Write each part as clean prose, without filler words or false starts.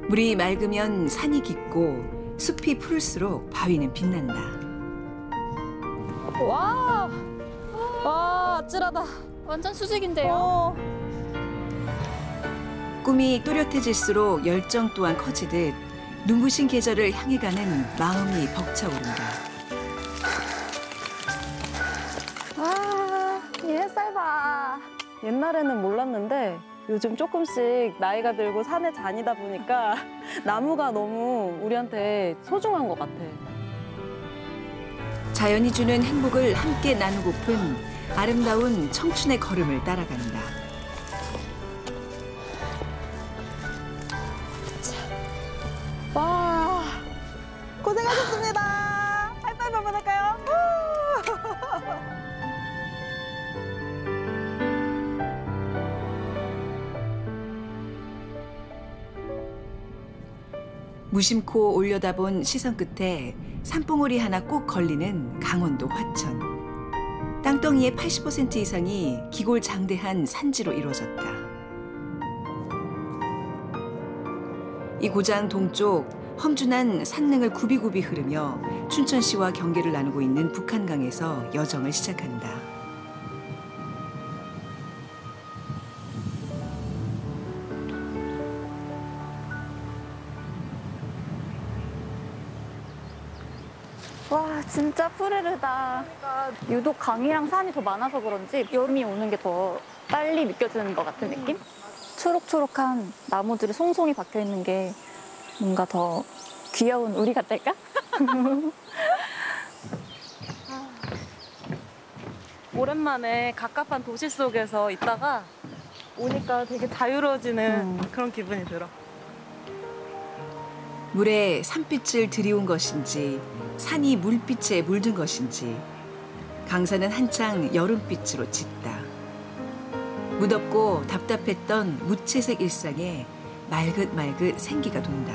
물이 맑으면 산이 깊고 숲이 푸를수록 바위는 빛난다. 와, 와, 아찔하다. 완전 수직인데요. 꿈이 또렷해질수록 열정 또한 커지듯 눈부신 계절을 향해 가는 마음이 벅차오른다. 아, 이 햇살 봐. 옛날에는 몰랐는데 요즘 조금씩 나이가 들고 산에 다니다 보니까 나무가 너무 우리한테 소중한 것 같아. 자연이 주는 행복을 함께 나누고픈 아름다운 청춘의 걸음을 따라간다. 와, 고생하셨습니다. 하이파이브 한번 할까요? 무심코 올려다본 시선 끝에 산봉우리 하나 꼭 걸리는 강원도 화천. 땅덩이의 80% 이상이 기골장대한 산지로 이루어졌다. 이 고장 동쪽 험준한 산릉을 굽이굽이 흐르며 춘천시와 경계를 나누고 있는 북한강에서 여정을 시작한다. 와, 진짜 푸르르다. 유독 강이랑 산이 더 많아서 그런지 여름이 오는 게 더 빨리 느껴지는 것 같은 느낌? 초록초록한 나무들이 송송이 박혀 있는 게 뭔가 더 귀여운 우리 같달까? 오랜만에 갑갑한 도시 속에서 있다가 오니까 되게 자유로워지는 그런 기분이 들어. 물에 산빛을 들이운 것인지 산이 물빛에 물든 것인지 강산은 한창 여름빛으로 짙다. 무덥고 답답했던 무채색 일상에 말긋말긋 생기가 돈다.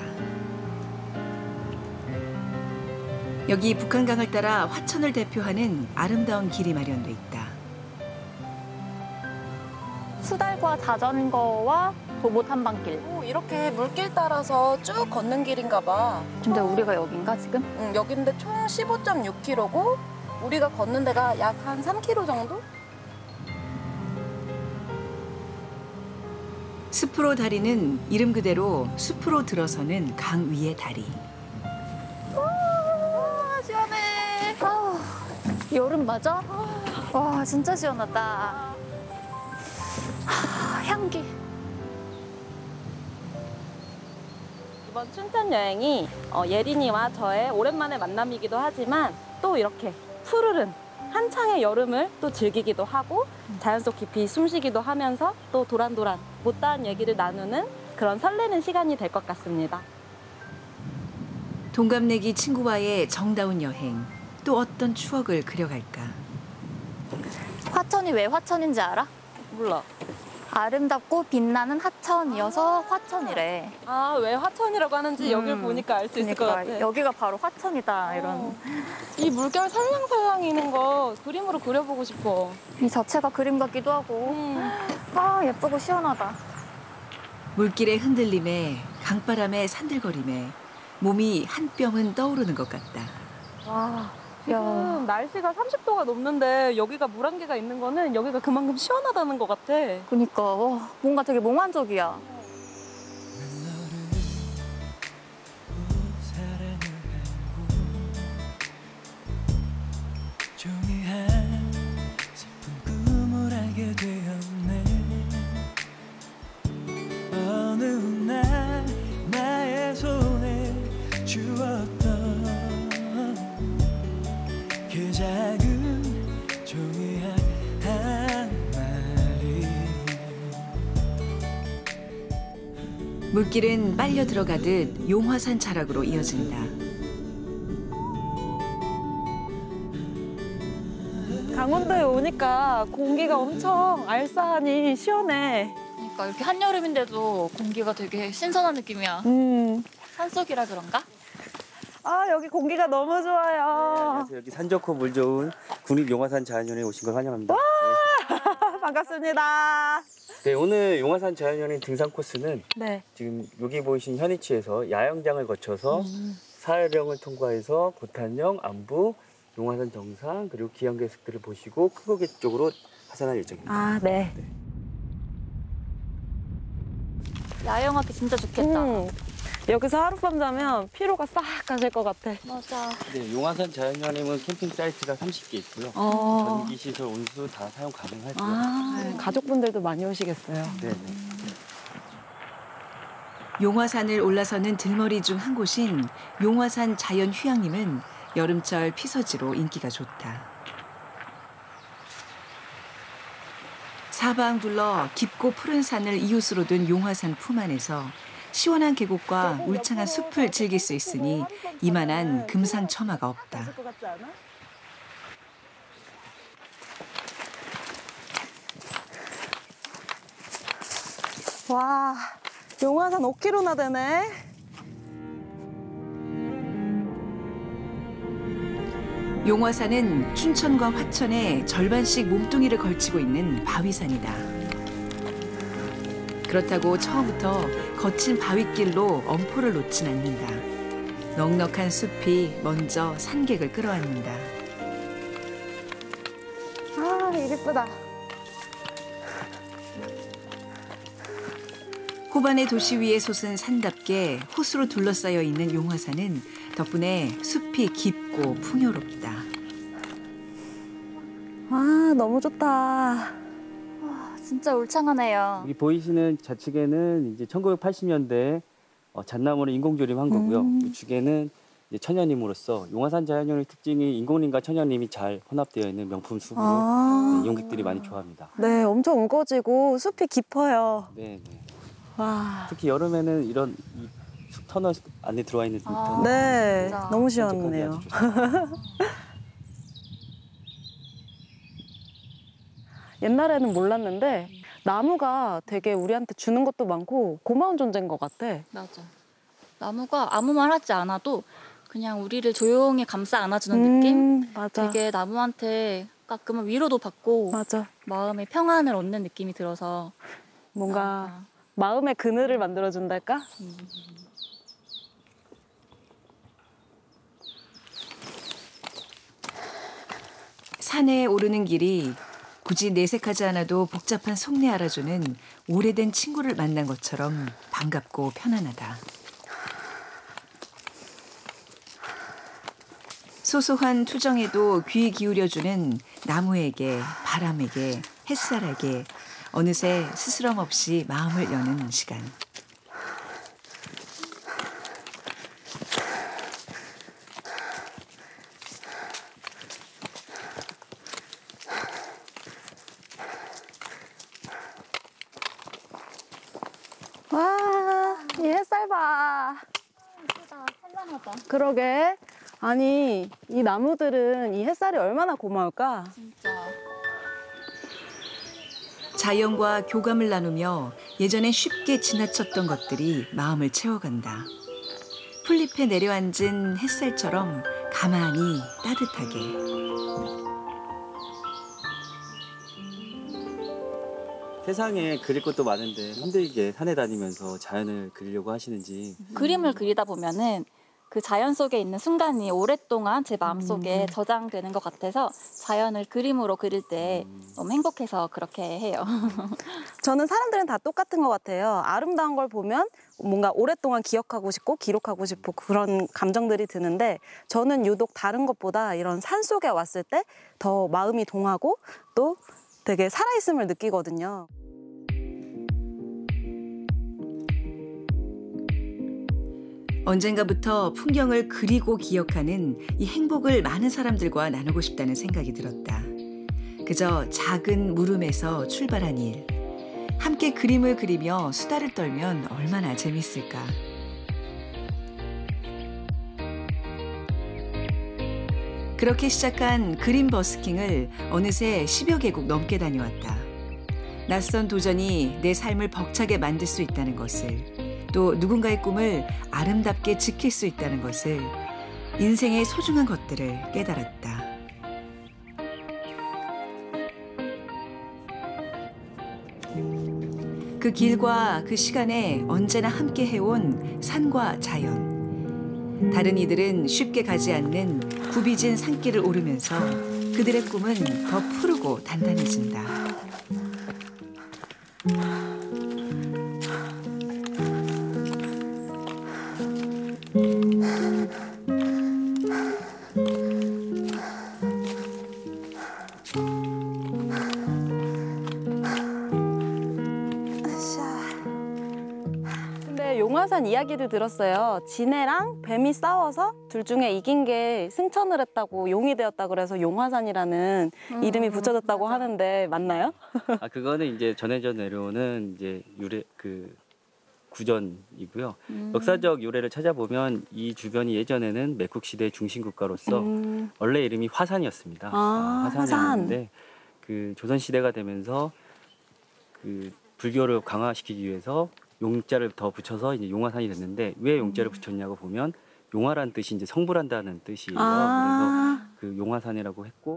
여기 북한강을 따라 화천을 대표하는 아름다운 길이 마련돼 있다. 수달과 자전거와 도보 탐방길. 이렇게 물길 따라서 쭉 걷는 길인가 봐. 근데 우리가 여긴가 지금? 응, 여긴데 총 15.6km고 우리가 걷는 데가 약 한 3km 정도? 숲으로 다리는 이름 그대로 숲으로 들어서는 강 위의 다리. 시원해. 아우, 여름 맞아? 와, 진짜 시원하다. 향기. 이번 춘천 여행이 예린이와 저의 오랜만의 만남이기도 하지만 또 이렇게 푸르른 한창의 여름을 또 즐기기도 하고 자연 속 깊이 숨쉬기도 하면서 또 도란도란 못다한 얘기를 나누는 그런 설레는 시간이 될 것 같습니다. 동갑내기 친구와의 정다운 여행, 또 어떤 추억을 그려갈까? 화천이 왜 화천인지 알아? 몰라. 아름답고 빛나는 하천이어서 화천이래. 아, 왜 화천이라고 하는지 여기를 보니까 알 수 있을 것 같아. 여기가 바로 화천이다, 이런. 이 물결 살랑살랑이는 거 그림으로 그려보고 싶어. 이 자체가 그림 같기도 하고. 아, 예쁘고 시원하다. 물길의 흔들림에 강바람의 산들거림에 몸이 한 뼘은 떠오르는 것 같다. 와, 지금 날씨가 30도가 넘는데 여기가 물안개가 있는 거는 여기가 그만큼 시원하다는 것 같아. 그니까 와, 뭔가 되게 몽환적이야. 어느 날 나의 손에 주었던 그 작은 종이 한 마리. 물길은 빨려 들어가듯 용화산 자락으로 이어진다. 강원도에 오니까 공기가 엄청 알싸하니 시원해. 그러니까 이렇게 한여름인데도 공기가 되게 신선한 느낌이야. 산속이라 그런가? 아, 여기 공기가 너무 좋아요. 안녕하세요. 여기 산 좋고 물 좋은 국립용화산 자연연에 오신 걸 환영합니다. 반갑습니다. 네, 오늘 용화산 자연여행 등산 코스는 네. 지금 여기 보이신 현위치에서 야영장을 거쳐서 사해령을 통과해서 고탄령, 안부, 용화산 정상 그리고 기암괴석들을 보시고 큰고개 쪽으로 하산할 예정입니다. 아, 네. 야영하기 진짜 좋겠다. 여기서 하룻밤 자면 피로가 싹 가실 것 같아. 맞아. 네, 용화산 자연여행은 캠핑 사이트가 30개 있고요. 전기시설, 온수 다 사용 가능하고요. 아, 가족분들도 많이 오시겠어요. 네. 용화산을 올라서는 들머리 중 한 곳인 용화산 자연휴양림은 여름철 피서지로 인기가 좋다. 사방 둘러 깊고 푸른 산을 이웃으로 둔 용화산 품 안에서 시원한 계곡과 울창한 숲을 즐길 수 있으니 이만한 금상첨화가 없다. 와, 용화산 5km나 되네. 용화산은 춘천과 화천의 절반씩 몸뚱이를 걸치고 있는 바위산이다. 그렇다고 처음부터 거친 바위길로 엄포를 놓진 않는다. 넉넉한 숲이 먼저 산객을 끌어안는다. 아, 이쁘다. 호반의 도시 위에 솟은 산답게 호수로 둘러싸여 있는 용화산은 덕분에 숲이 깊고 풍요롭다. 와, 너무 좋다. 와, 진짜 울창하네요. 여기 보이시는 좌측에는 이제 1980년대 잣나무를 인공조림한 거고요. 우측에는 이제 천연림으로서 용화산 자연여행 특징이 인공림과 천연림이 잘 혼합되어 있는 명품 숲으로 이용객들이 많이 좋아합니다. 네, 엄청 우거지고 숲이 깊어요. 네, 네. 와. 특히 여름에는 이런 이 숲 터널 안에 들어와 있는 터널 네, 진짜. 너무 산책하기 시원해요. 아주 좋습니다. 옛날에는 몰랐는데 나무가 되게 우리한테 주는 것도 많고 고마운 존재인 것 같아. 맞아. 나무가 아무 말 하지 않아도 그냥 우리를 조용히 감싸 안아주는 느낌? 맞아. 되게 나무한테 가끔은 위로도 받고 맞아. 마음의 평안을 얻는 느낌이 들어서 뭔가 마음의 그늘을 만들어준달까? 산에 오르는 길이 굳이 내색하지 않아도 복잡한 속내 알아주는 오래된 친구를 만난 것처럼 반갑고 편안하다. 소소한 투정에도 귀 기울여주는 나무에게, 바람에게, 햇살에게 어느새 스스럼 없이 마음을 여는 시간. 와, 이 햇살 봐. 예쁘다. 찬란하다. 그러게. 아니, 이 나무들은 이 햇살이 얼마나 고마울까? 진짜 자연과 교감을 나누며 예전에 쉽게 지나쳤던 것들이 마음을 채워간다. 풀잎에 내려앉은 햇살처럼 가만히 따뜻하게. 세상에 그릴 것도 많은데 힘들게 산에 다니면서 자연을 그리려고 하시는지. 그림을 그리다 보면은 그 자연 속에 있는 순간이 오랫동안 제 마음속에 저장되는 것 같아서 자연을 그림으로 그릴 때 너무 행복해서 그렇게 해요. 저는 사람들은 다 똑같은 것 같아요. 아름다운 걸 보면 뭔가 오랫동안 기억하고 싶고 기록하고 싶고 그런 감정들이 드는데 저는 유독 다른 것보다 이런 산 속에 왔을 때 더 마음이 동하고 또 되게 살아있음을 느끼거든요. 언젠가부터 풍경을 그리고 기억하는 이 행복을 많은 사람들과 나누고 싶다는 생각이 들었다. 그저 작은 물음에서 출발한 일. 함께 그림을 그리며 수다를 떨면 얼마나 재밌을까. 그렇게 시작한 그림 버스킹을 어느새 10여 개국 넘게 다녀왔다. 낯선 도전이 내 삶을 벅차게 만들 수 있다는 것을, 또 누군가의 꿈을 아름답게 지킬 수 있다는 것을, 인생의 소중한 것들을 깨달았다. 그 길과 그 시간에 언제나 함께 해온 산과 자연. 다른 이들은 쉽게 가지 않는 굽이진 산길을 오르면서 그들의 꿈은 더 푸르고 단단해진다. 용화산 이야기를 들었어요. 진해랑 뱀이 싸워서 둘 중에 이긴 게 승천을 했다고 용이 되었다 그래서 용화산이라는 이름이 붙여졌다고 하는데 맞나요? 아 그거는 이제 전해져 내려오는 이제 유래 그 구전이고요. 역사적 유래를 찾아보면 이 주변이 예전에는 매국 시대의 중심 국가로서 원래 이름이 화산이었습니다. 화산이었는데 그 조선 시대가 되면서 그 불교를 강화시키기 위해서 용자를 더 붙여서 이제 용화산이 됐는데 왜 용자를 붙였냐고 보면 용화란 뜻이 이제 성불한다는 뜻이에요. 그래서 그 용화산이라고 했고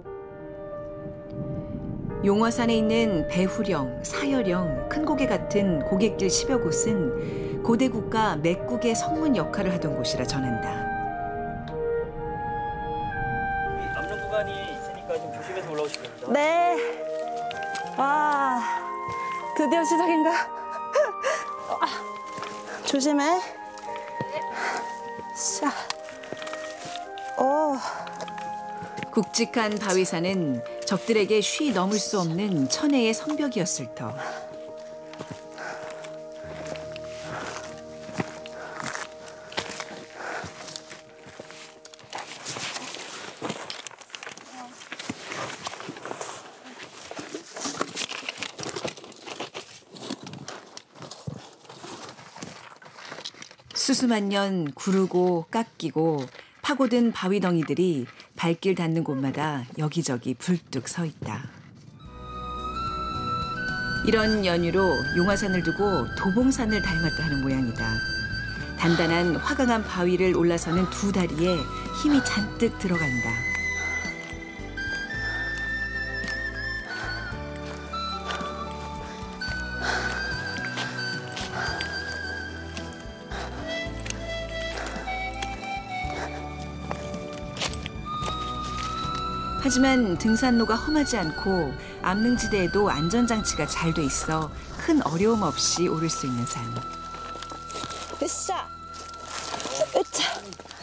용화산에 있는 배후령, 사열령, 큰고개 같은 고갯길 10여 곳은 고대 국가 맥국의 성문 역할을 하던 곳이라 전한다. 남릉 구간이 있으니까 좀 조심해서 올라오시면 됩니다. 네. 와, 드디어 시작인가? 조심해. 샤. 오. 굵직한 바위산은 적들에게 쉬 넘을 수 없는 천혜의 성벽이었을 터. 수수만 년 구르고 깎이고 파고든 바위덩이들이 발길 닿는 곳마다 여기저기 불뚝 서 있다. 이런 연유로 용화산을 두고 도봉산을 닮았다 하는 모양이다. 단단한 화강한 바위를 올라서는 두 다리에 힘이 잔뜩 들어간다. 하지만 등산로가 험하지 않고 암릉지대에도 안전장치가 잘 돼 있어 큰 어려움 없이 오를 수 있는 산. 으쌰. 으차.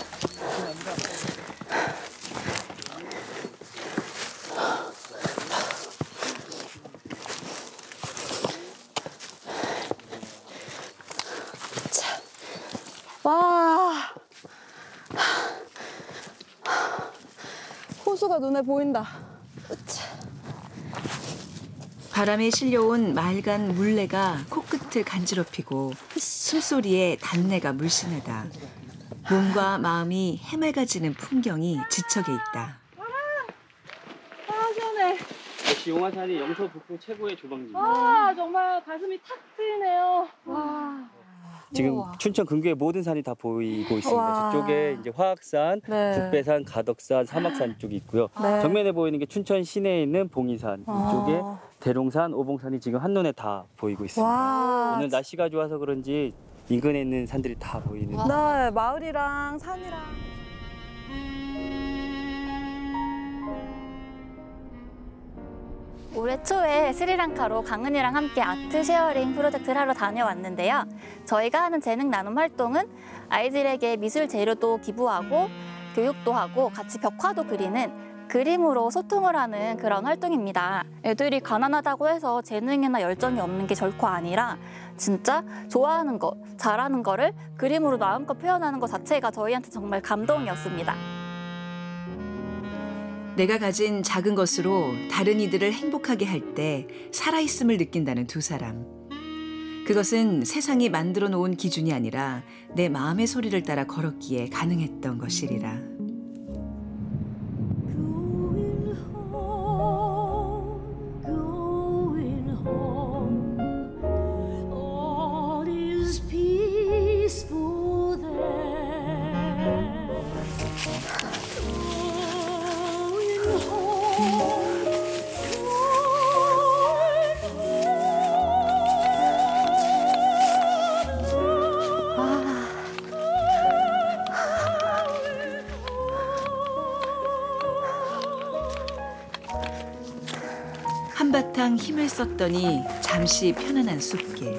와. 호수가 눈에 보인다. 바람에 실려온 맑은 물레가 코끝을 간지럽히고 숨소리에 단내가 물씬하다. 몸과 마음이 해맑아지는 풍경이 지척에 있다. 아, 시원해. 역시 용화산이 영서 북부 최고의 조망지입니다. 와, 정말 가슴이 탁 트이네요. 와. 지금 우와. 춘천 근교의 모든 산이 다 보이고 있습니다. 와. 저쪽에 이제 화학산, 네. 북배산, 가덕산, 사막산 쪽이 있고요. 네. 정면에 보이는 게 춘천 시내에 있는 봉이산, 이쪽에 대롱산, 오봉산이 지금 한눈에 다 보이고 있습니다. 와. 오늘 날씨가 좋아서 그런지 인근에 있는 산들이 다 보이는. 네, 마을이랑 산이랑. 올해 초에 스리랑카로 강은이랑 함께 아트 쉐어링 프로젝트를 하러 다녀왔는데요. 저희가 하는 재능 나눔 활동은 아이들에게 미술 재료도 기부하고 교육도 하고 같이 벽화도 그리는 그림으로 소통을 하는 그런 활동입니다. 애들이 가난하다고 해서 재능이나 열정이 없는 게 결코 아니라 진짜 좋아하는 거, 잘하는 거를 그림으로 마음껏 표현하는 것 자체가 저희한테 정말 감동이었습니다. 내가 가진 작은 것으로 다른 이들을 행복하게 할 때 살아있음을 느낀다는 두 사람. 그것은 세상이 만들어 놓은 기준이 아니라 내 마음의 소리를 따라 걸었기에 가능했던 것이리라. 한바탕 힘을 썼더니 잠시 편안한 숲길.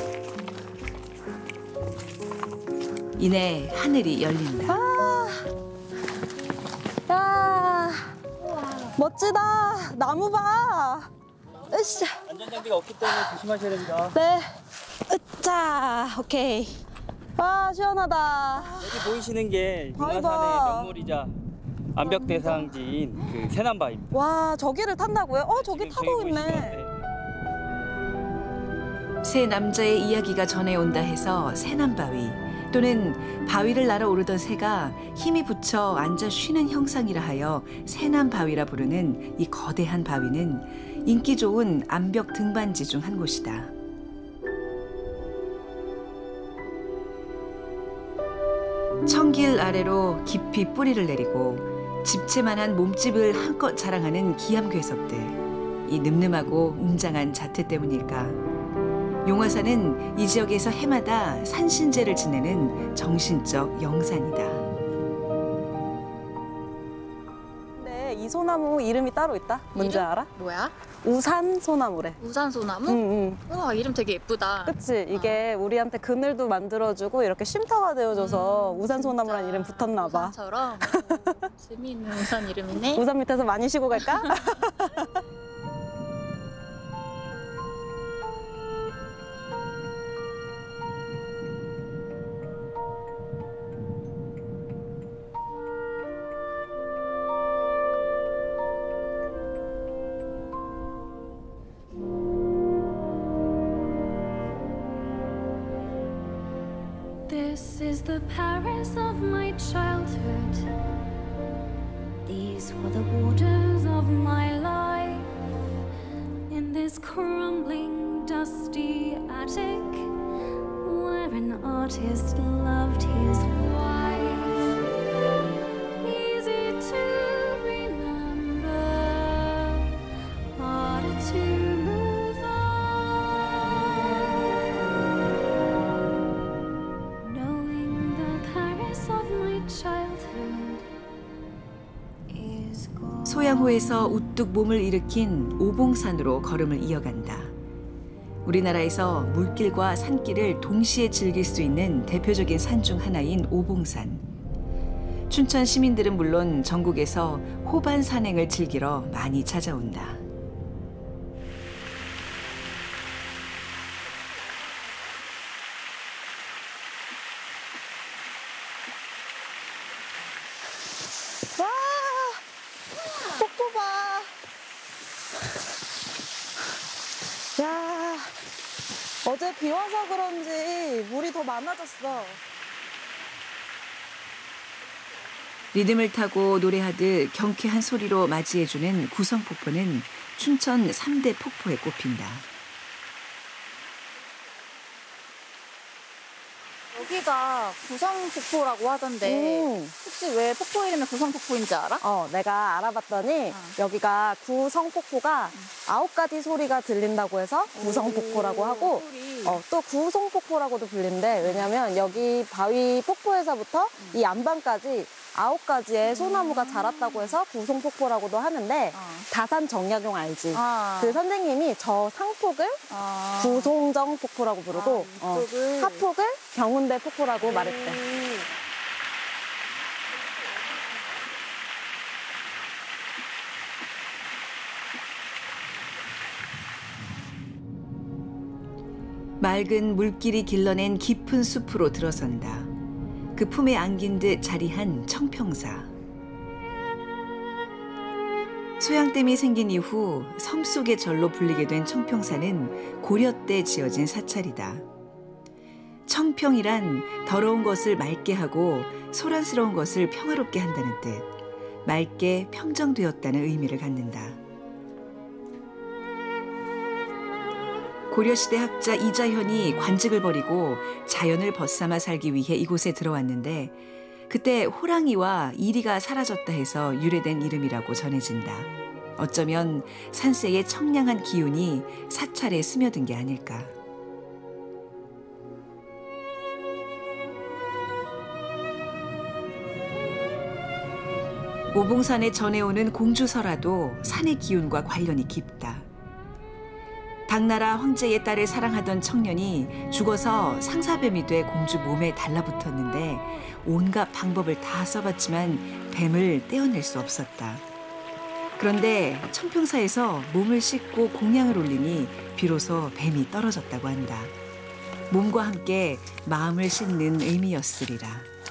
이내 하늘이 열린다. 야, 멋지다. 나무 봐. 으쌰. 안전장비가 없기 때문에 조심하셔야 됩니다. 네. 으짜. 오케이. 와, 시원하다. 여기 보이시는 게 아이고. 용화산의 명물이자 암벽 대상지인 그 새남바위입니다. 와, 저기를 탄다고요? 저기 지금 타고 저기 있네. 보이시는 세 남자의 이야기가 전해온다 해서 새남바위 또는 바위를 날아 오르던 새가 힘이 붙여 앉아 쉬는 형상이라 하여 새남바위라 부르는 이 거대한 바위는 인기 좋은 암벽 등반지 중 한 곳이다. 청길 아래로 깊이 뿌리를 내리고 집채만한 몸집을 한껏 자랑하는 기암괴석들. 이 늠름하고 웅장한 자태 때문일까. 용화산은 이 지역에서 해마다 산신제를 지내는 정신적 영산이다. 근데 이 소나무 이름이 따로 있다. 뭔지 이름? 알아? 뭐야? 우산 소나무래. 우산소나무? 응. 우와, 이름 되게 예쁘다. 그치? 이게 우리한테 그늘도 만들어주고 이렇게 쉼터가 되어줘서 우산 소나무란 이름 붙었나 봐. 우산처럼. 재미있는 우산 이름이네. 우산 밑에서 많이 쉬고 갈까? This is the Paris of my childhood. These were the borders of my life. In this crumbling, dusty attic, where an artist loved his wife. Easy to remember, harder to move on. Knowing the Paris of my childhood is gone. 소양호에서 우뚝 몸을 일으킨 오봉산으로 걸음을 이어간다. 우리나라에서 물길과 산길을 동시에 즐길 수 있는 대표적인 산 중 하나인 오봉산. 춘천 시민들은 물론 전국에서 호반 산행을 즐기러 많이 찾아온다. 와, 폭포 봐. 야, 어제 비 와서 그런지 물이 더 많아졌어. 리듬을 타고 노래하듯 경쾌한 소리로 맞이해주는 구성폭포는 춘천 3대 폭포에 꼽힌다. 여기가 구성폭포라고 하던데 혹시 왜 폭포 이름이 구성폭포인지 알아? 내가 알아봤더니 여기가 구성폭포가 9가지 소리가 들린다고 해서 구성폭포라고 하고 또 구송폭포라고도 불린대. 왜냐면 여기 바위 폭포에서부터 이 안방까지 9가지의 소나무가 자랐다고 해서 구송폭포라고도 하는데 다산 정약용 알지? 그 선생님이 저 상폭을 구송정 폭포라고 부르고 하폭을 경운대 폭포라고 말했대. 맑은 물길이 길러낸 깊은 숲으로 들어선다. 그 품에 안긴 듯 자리한 청평사. 소양댐이 생긴 이후 섬 속의 절로 불리게 된 청평사는 고려 때 지어진 사찰이다. 청평이란 더러운 것을 맑게 하고 소란스러운 것을 평화롭게 한다는 뜻, 맑게 평정되었다는 의미를 갖는다. 고려시대 학자 이자현이 관직을 버리고 자연을 벗삼아 살기 위해 이곳에 들어왔는데 그때 호랑이와 이리가 사라졌다 해서 유래된 이름이라고 전해진다. 어쩌면 산세의 청량한 기운이 사찰에 스며든 게 아닐까. 오봉산에 전해오는 공주설화도 산의 기운과 관련이 깊다. 당나라 황제의 딸을 사랑하던 청년이 죽어서 상사뱀이 돼 공주 몸에 달라붙었는데 온갖 방법을 다 써봤지만 뱀을 떼어낼 수 없었다. 그런데 청평사에서 몸을 씻고 공양을 올리니 비로소 뱀이 떨어졌다고 한다. 몸과 함께 마음을 씻는 의미였으리라.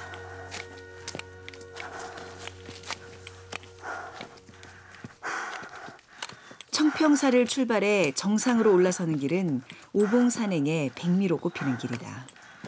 청평사를 출발해 정상으로 올라서는 길은 오봉산행의 백미로 꼽히는 길이다.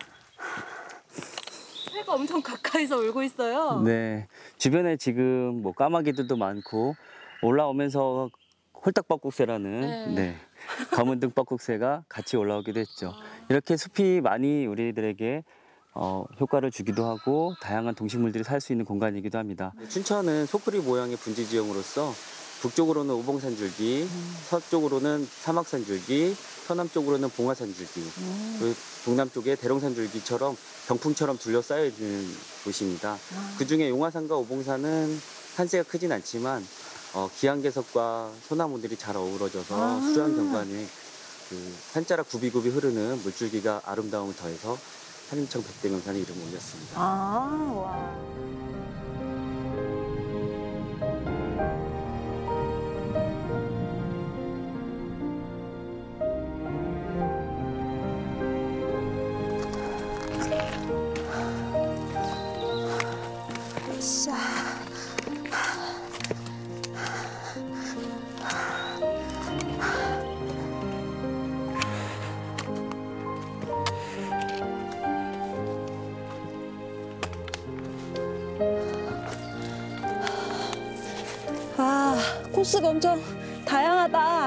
새가 엄청 가까이서 울고 있어요. 네, 주변에 지금 뭐 까마귀들도 많고 올라오면서 홀딱박국새라는 네, 검은등 빡국새가 같이 올라오기도 했죠. 이렇게 숲이 많이 우리들에게 효과를 주기도 하고 다양한 동식물들이 살 수 있는 공간이기도 합니다. 춘천은 소쿠리 모양의 분지 지형으로서 북쪽으로는 오봉산줄기, 서쪽으로는 사막산줄기, 서남쪽으로는 봉화산줄기, 그리고 동남쪽에 대롱산줄기처럼 병풍처럼 둘러싸여 있는 곳입니다. 그중에 용화산과 오봉산은 산세가 크진 않지만 기안개석과 소나무들이 잘 어우러져서 수려한 경관에 그 산자락 굽이굽이 흐르는 물줄기가 아름다움을 더해서 산림청 백대명산의 이름을 올렸습니다. 와. 코스가 엄청 다양하다.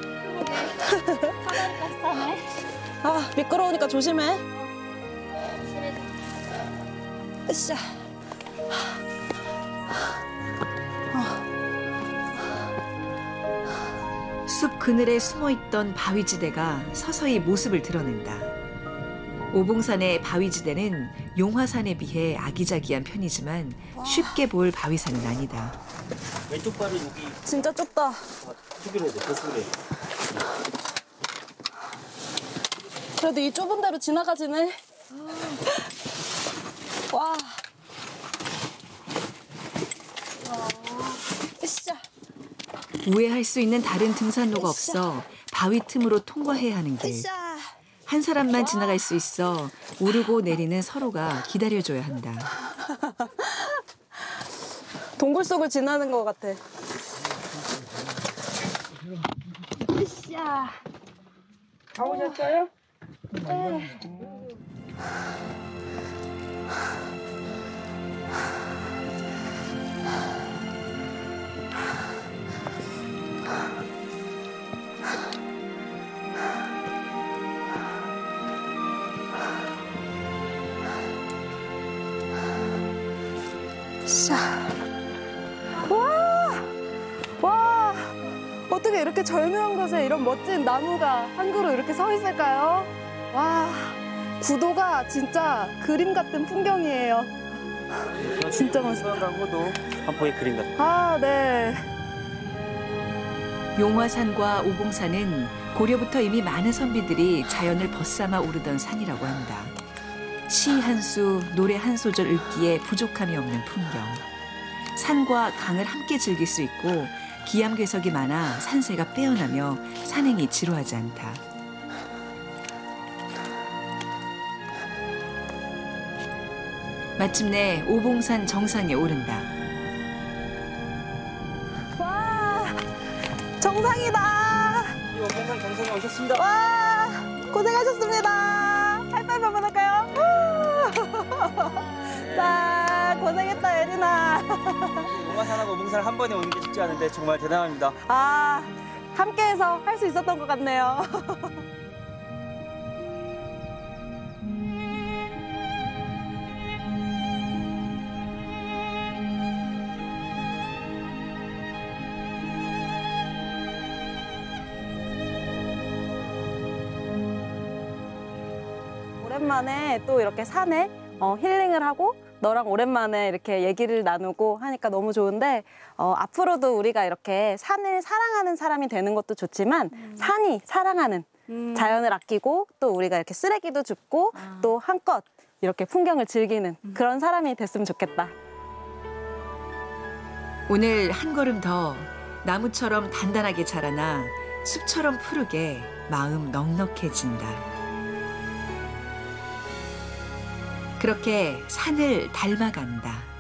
사다리까지 타네. 아, 미끄러우니까 조심해. 으쌰. 숲 그늘에 숨어있던 바위지대가 서서히 모습을 드러낸다. 오봉산의 바위지대는 용화산에 비해 아기자기한 편이지만 쉽게 볼 바위산은 아니다. 왼쪽 발은 여기 진짜 좁다. 수비로 돼, 수비로. 그래도 이 좁은 데로 지나가지네. 와. 으쌰. 우회할 수 있는 다른 등산로가 없어 바위 틈으로 통과해야 하는 길. 한 사람만 지나갈 수 있어 오르고 내리는 서로가 기다려줘야 한다. 동굴 속을 지나는 것 같아. 으쌰. 가보셨어요? 네. 와, 어떻게 이렇게 절묘한 곳에 이런 멋진 나무가 한 그루 이렇게 서 있을까요? 와, 구도가 진짜 그림 같은 풍경이에요. 진짜 멋있어요. 강호도 한 포의 그림 같아. 아, 네. 용화산과 오봉산은 고려부터 이미 많은 선비들이 자연을 벗삼아 오르던 산이라고 한다. 시 한 수, 노래 한 소절 읊기에 부족함이 없는 풍경. 산과 강을 함께 즐길 수 있고 기암괴석이 많아 산세가 빼어나며 산행이 지루하지 않다. 마침내 오봉산 정상에 오른다. 와, 정상이다. 오봉산 정상에 오셨습니다. 와, 고생하셨습니다. 하이파이브 한번 할까요? 자, 고생했다, 예린아. 용화산하고 오봉산을 한 번에 오는 게 쉽지 않은데 정말 대단합니다. 아, 함께해서 할 수 있었던 것 같네요. 오랜만에 또 이렇게 산에 힐링을 하고 너랑 오랜만에 이렇게 얘기를 나누고 하니까 너무 좋은데 앞으로도 우리가 이렇게 산을 사랑하는 사람이 되는 것도 좋지만 산이 사랑하는 자연을 아끼고 또 우리가 이렇게 쓰레기도 줍고 또 한껏 이렇게 풍경을 즐기는 그런 사람이 됐으면 좋겠다. 오늘 한 걸음 더 나무처럼 단단하게 자라나 숲처럼 푸르게 마음 넉넉해진다. 그렇게 산을 닮아간다.